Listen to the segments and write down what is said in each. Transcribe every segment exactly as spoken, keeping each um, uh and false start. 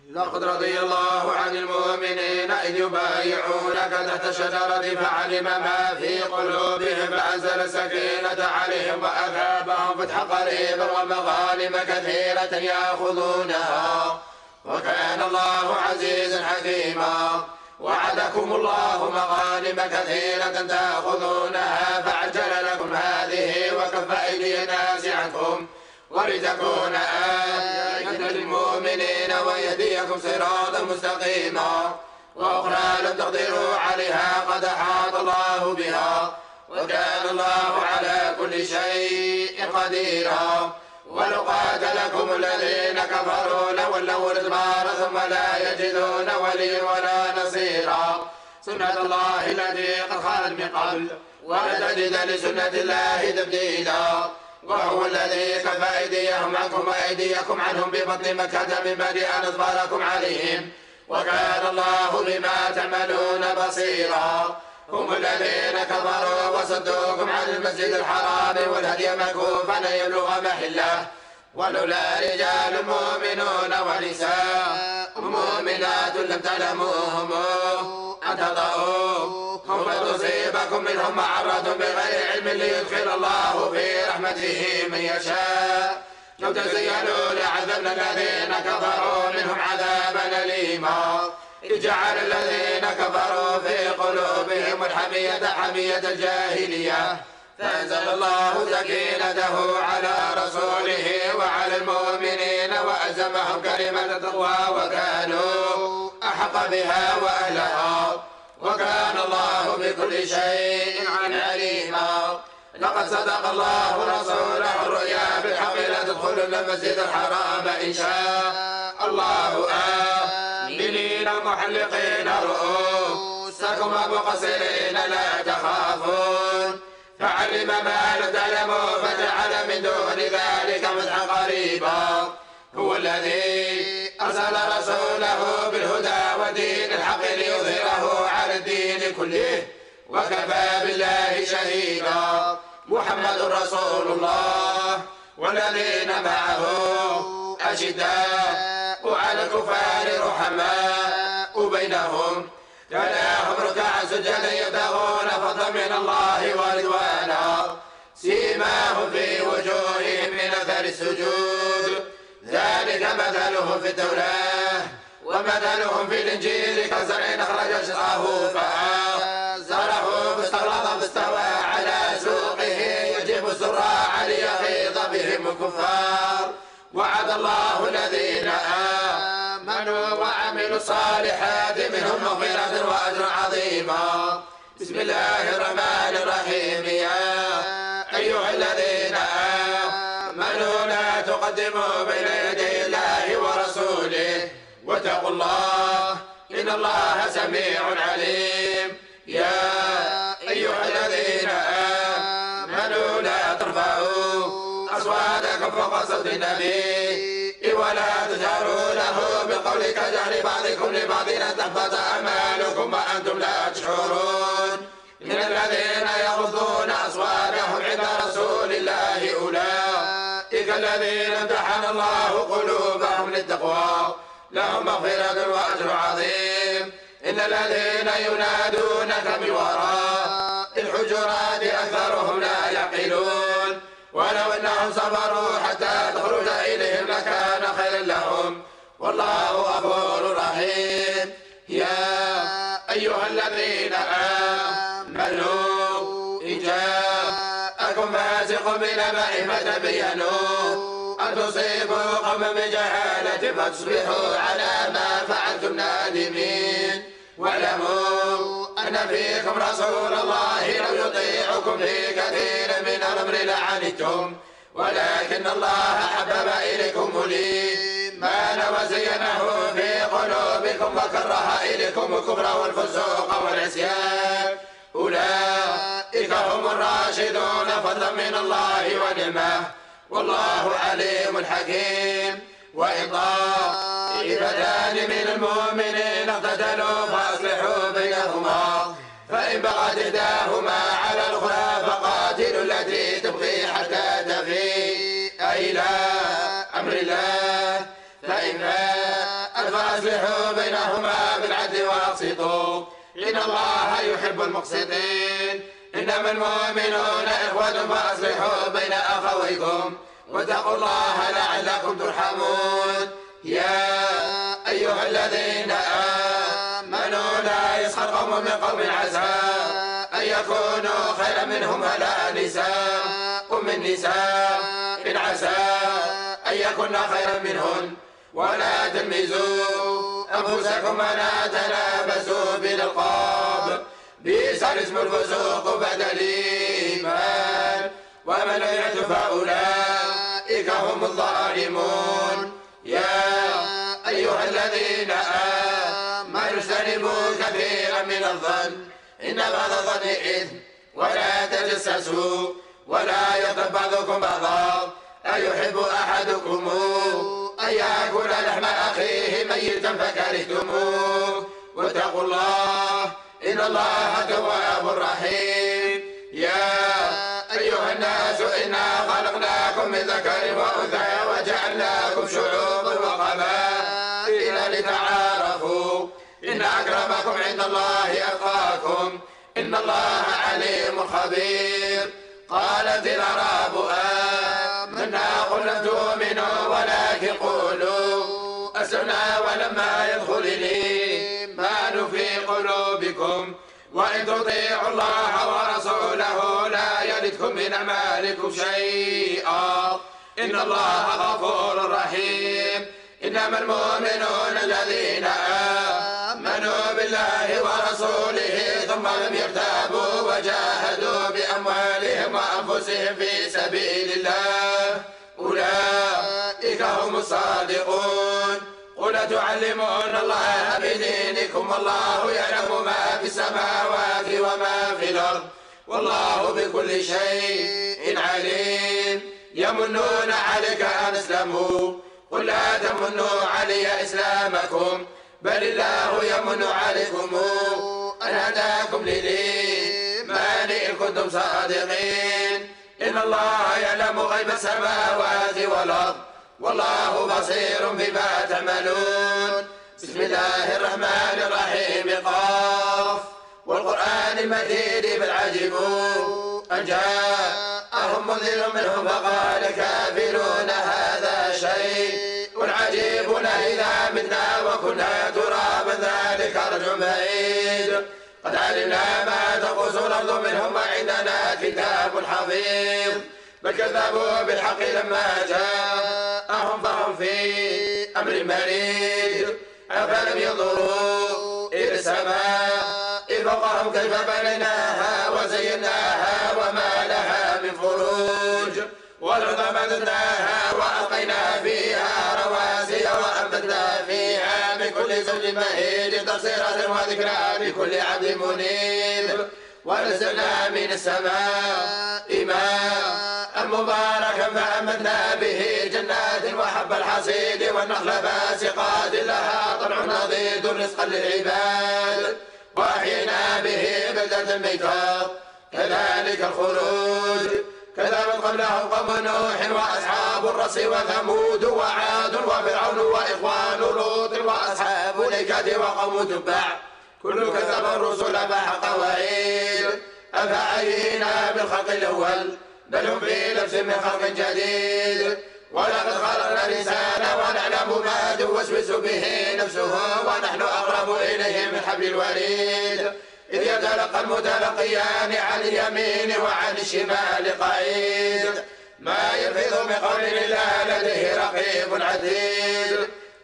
لقد رضي الله عن المؤمنين إذ يبايعونك تحت شجرة فعلم ما في قلوبهم فأنزل السكينة عليهم وأثابهم فتحا قريبا ومغانم كثيرة يأخذونها وكان الله عزيزا حكيما. وعدكم الله مغانم كثيرة تأخذونها فعجل لكم هذه وكف أيدي الناس عنكم ولتكون آية للمؤمنين ويهديكم صراطا مستقيما وأخرى لم تقدروا عليها قد أحاط الله بها وكان الله على كل شيء قديرا. ولو قاتلكم الذين كفروا لولوا الأدبار ثم لا يجدون وليا ولا نصيرا. سنة الله التي قد خلت من قبل ولن تجد لسنة الله تبديلا. وهو الذي كف أيديهم عنكم وأيديكم عنهم ببطن مكة من بعد أن أظفركم عليهم وكان الله بما تعملون بصيرا. هم الذين كفروا وصدوكم عن المسجد الحرام والهدي مكفوفا أن يبلغ محله ولولا رجال مؤمنون ونساء مؤمنات لم تعلموهم أن تطؤوهم فتصيبكم منهم معرة بغير علم ليدخل الله في رحمته من يشاء. لو تزينوا لعذبنا الذين كفروا منهم عذابا أليما. إذ جعل الذين كفروا في قلوبهم الحمية حمية الجاهلية فأنزل الله سكينته على رسوله وعلى المؤمنين وألزمهم كلمة التقوى وكانوا أحق بها وأهلها وكان الله بكل شيء عليما. لقد صدق الله رسوله الرؤيا بالحق لتدخلن المسجد الحرام إن شاء الله آمنين محلقين رؤوسكم مقصرين لا تخافون فعلم ما لم تعلموا فجعل من دون ذلك فتحا قريبا. هو الذي أرسل رسوله بالهدى ودين الحق ليظهره على الدين كله وكفى بالله شهيدا. محمد رسول الله والذين معه أشداء على الكفار رحماء بينهم تلاهم ركعا سجدا يبتغون فضلا من الله ورضوانا سيماهم في وجوههم من أثر السجود ذلك مثلهم في التوراة ومثلهم في الإنجيل كزرع أخرج شطأه فآزره فاستغلظ فاستوى على سوقه يجيب الزراع ليغيظ بهم الكفار. وعد الله الذين آمنوا وعملوا الصالحات منهم مغفرة وأجر عظيما. بسم الله الرحمن الرحيم. يا أيها الذين آمنوا لا تقدموا بين يدي الله ورسوله واتقوا الله إن الله سميع عليم. يا أيها الذين آمنوا لا ترفعوا أصواتكم فوق صوت النبي ولا تجهروا له بالقول كجهر بعضكم لبعض أن تحبط أعمالكم وأنتم لا تشعرون. من الذين يغضون أصواتهم عند رسول الله أولئك الذين امتحن الله قلوبهم للتقوى لهم مغفرة وأجر عظيم. إن الذين ينادونك من وراء الحجرات أكثرهم لا يعقلون ولو أنهم صبروا حتى تخرج إليهم لكان خيرا لهم والله غفور رحيم. يا أيها الذين آمنوا إن جاءكم فاسق بنبأ فتبينوا أن تصيبوا قوما بجهالة فتصبحوا على ما فعلتم نادمين. واعلموا أن فيكم رسول الله لو يطيعكم في كثير من الأمر لعنتم ولكن الله حبب إليكم الإيمان وزينه في قلوبكم وكره إليكم الكفر والفسوق والعصيان أولئك هم الراشدون فضلا من الله ونعمه والله عليم حكيم. وإن طائفتان من المؤمنين اقتتلوا فأصلحوا بينهما فإن بغت إحداهما على الأخرى فقاتلوا التي تبغي حتى تفيء إلى أمر الله فإن فاءت فأصلحوا بينهما بالعدل وأقسطوا إن الله يحب المقسطين إنما المؤمنون إخوة فأصلحوا بين أخويكم واتقوا الله لعلكم ترحمون يا أيها الذين آمنوا لا يسخر قوم من قوم عسى أن يكونوا خيرا منهم ولا نساء من نساء إن عسى أن يكن خيرا منهن ولا تلمزوا أنفسكم ولا تنابزوا بالألقاب بئس الاسم الفسوق بعد الإيمان ومن لم يتب فأولئك هم الظالمون يا أيها الذين آمنوا اجتنبوا كثيرا من الظن إن بعض الظن إثم ولا تجسسوا ولا يغتب بعضكم بعضا أيحب أحدكم أن يأكل لحم أخيه ميتا فكرهتموه واتقوا الله إن الله تواب رحيم يا أيها الناس إنا خلقناكم من ذكر وأنثى وجعلناكم شعوبا وقبائل لتعارفوا إن أكرمكم عند الله أتقاكم إن الله عليم خبير قالت الأعراب آمنا قل لم تؤمنوا ولكن قولوا أسلمنا ولما يدخل الإيمان في قلوبكم وإن تطيعوا الله ورسوله لا يلدكم من أعمالكم شيئا إن الله غفور رحيم إنما المؤمنون الذين آمنوا بالله ورسوله ثم لم يرتابوا وجاهدوا بأموالهم وأنفسهم في سبيل الله أولئك هم الصادقون قل تعلمون الله بدينكم والله يعلم ما في السماوات وما في الأرض والله بكل شيء عليم يمنون عليك أن اسلموا قل لا تمنوا علي إسلامكم بل الله يمن عليكم أن هداكم للإيمان إن كنتم صادقين إن الله يعلم غيب السماوات والأرض والله بصير بما تعملون بسم الله الرحمن الرحيم قاف والقرآن المجيد بل عجبوا أن جاءهم منذر منهم فقال كافرون هذا شيء عجيبنا إذا متنا وكنا ترابا ذلك رجع بعيد قد علمنا ما تقص الأرض منهم وعندنا كتاب حفيظ بل كذبوا بالحق لما جاءهم فهم في أمر مريض أفلم ينظروا إلى السماء فوقهم كيف بنيناها وزيناها وما لها من فروج والأرض مددناها وألقينا فيها رواسي وأنبتنا فيها من كل زوج مهيد تبصرة وذكرى لكل عبد منيب ونزلنا من السماء ماء مباركا فأنبتنا به جنات وحب الحصيد والنخل باسقات لها طلع نضيد رزقا للعباد وأحيينا به بلدة ميتا كذلك الخروج كذبت قبلهم قوم نوح وأصحاب الرس وثمود وعاد وفرعون وإخوان لوط وأصحاب الأيكة وقوم تبع كل كذب الرسل فحق وعيد أفعينا بالخلق الأول بل هم في لبس من خلق جديد ولقد خلقنا الإنسان ونعلم ما توسوس به نفسه ونحن أقرب إليه من حبل الوريد إذ يتلقى المتلقيان عن اليمين وعن الشمال قعيد ما يلفظ من قول إلا لديه رقيب عتيد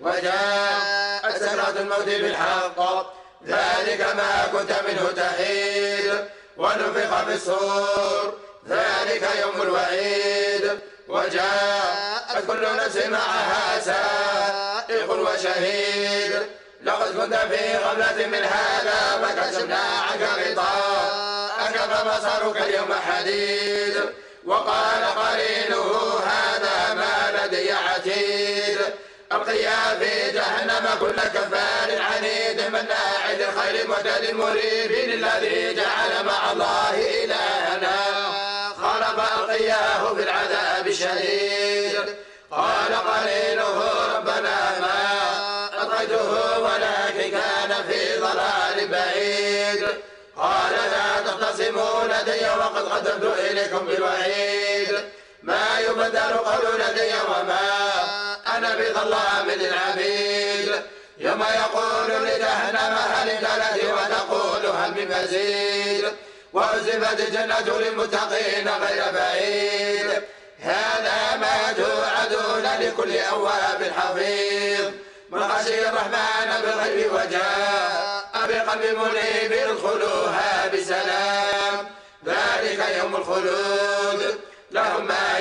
وجاءت سكرة الموت بالحق ذلك ما كنت منه تحيد ونفخ في الصور ذلك يوم الوعيد وجاءت كل نفس معها سائق وشهيد لقد كنت في غفلة من هذا فكشفنا عنك غطاءك فبصرك اليوم حديد وقال قرينه هذا ما لدي عتيد ألقيا في جهنم كل كفار عنيد مناع للخير معتد مريب الذي جعل مع الله إلهنا خلق ألقياه في العذاب الشديد قال قرينه ربنا ما أطغيت فوجدته ولكن كان في ضلال بعيد. قال لا تختصموا لدي وقد قدمت إليكم بالوعيد. ما يبدل قول لدي وما أنا بظلام للعبيد. يوم يقول لجهنم هل امتلأت وتقول هل من مزيد. وأزلفت الجنة للمتقين غير بعيد. هذا ما توعدون لكل أواب حفيظ من خشي الرحمن بالغيب وجاء بقلب منيب ادخلوها بسلام. ذلك يوم الخلود لهم ما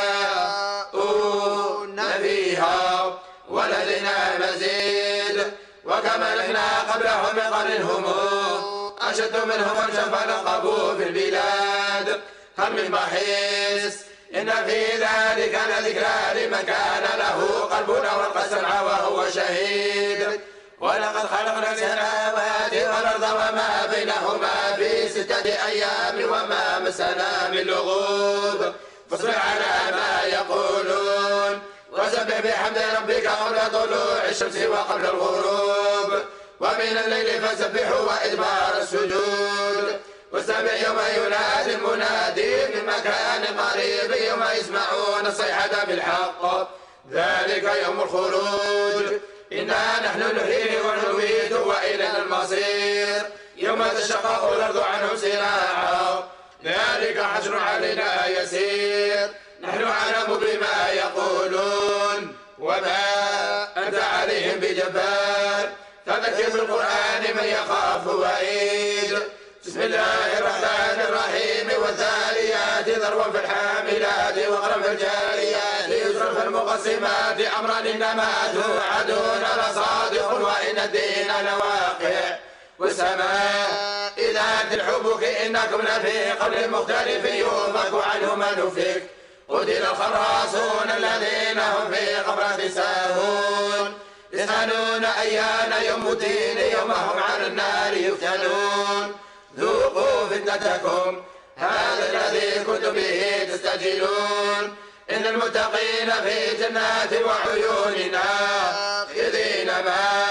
يشاءون فيها ولدينا مزيد. وكما لنا قبلهم من قرن هم أشد منهم منشا فنقبوا في البلاد. هل من محيص إن في ذلك لذكرى لمن كان له قلب والقى سمعا وهو شهيد. ولقد خلقنا السماوات والأرض وما بينهما في ستة أيام وما مسنا من لغوب. فاصبر على ما يقولون وسبح بحمد ربك قبل طلوع الشمس وقبل الغروب ومن الليل فسبحوا وإدبار السجود. واستمع يوم ينادي المنادي من مكان قريب يوم يسمعون الصيحة بالحق. ذلك يوم الخروج إنا نحن نحيي ونميت وإلينا المصير. يوم تشقق الأرض عنهم سراعا ذلك حشر علينا يسير. نحن أعلم بما يقولون وما أنت عليهم بجبار. فذكر بالقرآن من يخاف وعيد. بسم الله الرحمن الرحيم والذاريات ذروا في الحاملات وقرا في الجاريات يسرا في المقسمات أمرا إنما توعدون لصادق وإن الدين لواقع. والسماء ذات الحبك إنكم لفي قول مختلف يؤفك عنه من أفك. قتل الخراصون الذين هم في غمرة ساهون يسألون أيان يوم الدين يوم هم على النار يفتنون. ذوقوا فتنتكم هذا الذي كنتم به تستعجلون. إن المتقين في جنات وعيون آخذين ما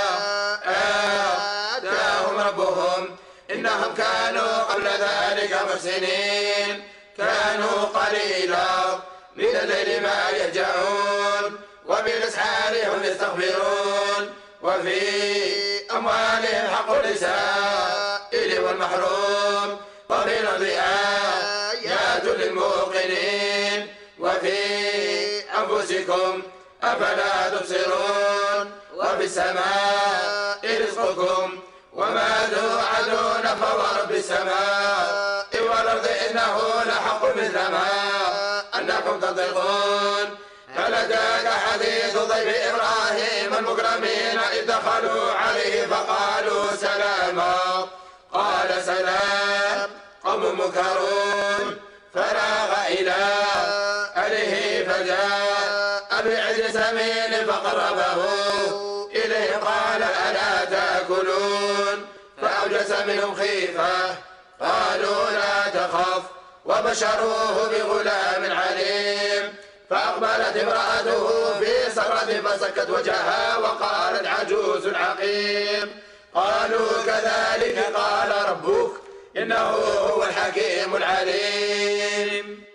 آتاهم ربهم إنهم كانوا قبل ذلك محسنين. كانوا قليلا من الليل ما يهجعون وبالأسحار هم يستغفرون. وفي أموالهم حق للسائل والمحروم وفي الأرض آيات للموقنين. وفي أنفسكم أفلا تبصرون. وفي السماء رزقكم وما توعدون فورب السماء والأرض إنه لحق مثل ما أنكم تنطقون. هل أتاك حديث ضيف إبراهيم المكرمين إذ دخلوا عليه فقالوا سلاما قال سلام قوم منكرون. فراغ إلى أهله فجاء بعجل سمين فقربه إليه قال ألا تأكلون. فأوجس منهم خيفة قالوا لا تخف وبشروه بغلام عليم. فأقبلت امرأته في سرة فسكت وجهها وقالت عجوز عقيم. قالوا كذلك قال ربك إنه هو الحكيم العليم.